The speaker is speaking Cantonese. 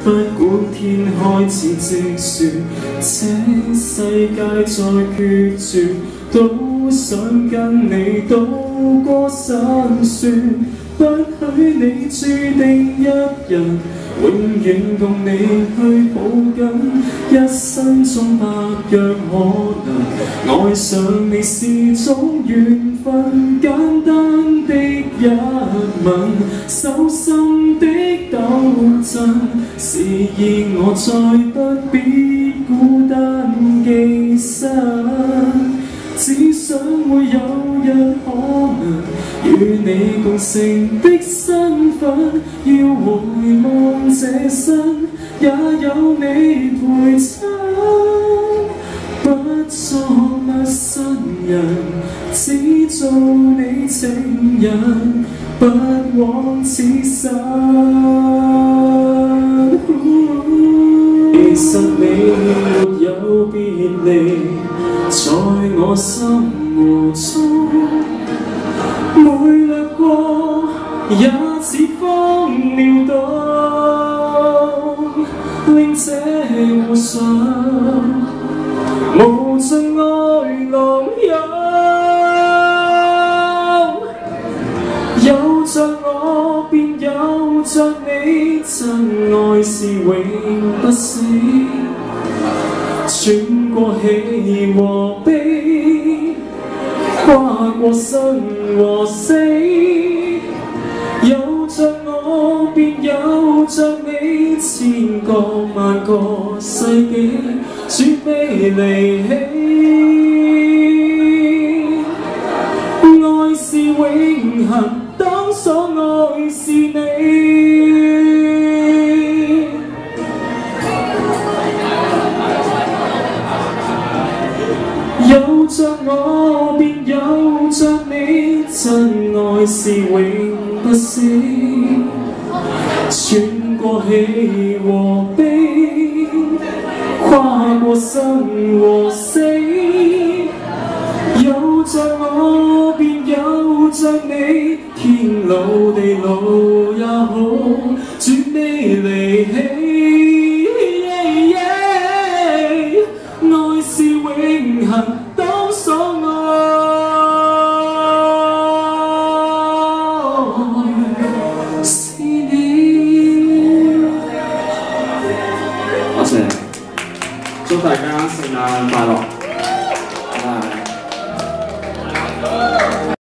不管天開始積雪，這世界再決絕，都想跟你渡過辛酸。不許你注定一人，永遠共你去抱緊，一生中百樣可能，愛上你是種緣分，簡單的一吻，手心的抖震，示意我再不必孤單寄身。只想會有日可能與你共成的身份，要回望這生也有你陪襯，不作陌生人，只做你情人，不枉此生。其實你沒有別離，在我心湖中，每掠過也似風撩動，令這湖上無盡愛浪湧，有着我便有着你，真愛是永不死。穿過喜和悲，跨過生和死，有着我便有着你，千個萬個世紀絕未離棄。愛是永恆，當所愛是你。有着我便有着你，真愛是永不死。穿過喜和悲，跨過生和死，有着我便有着你，天老地老。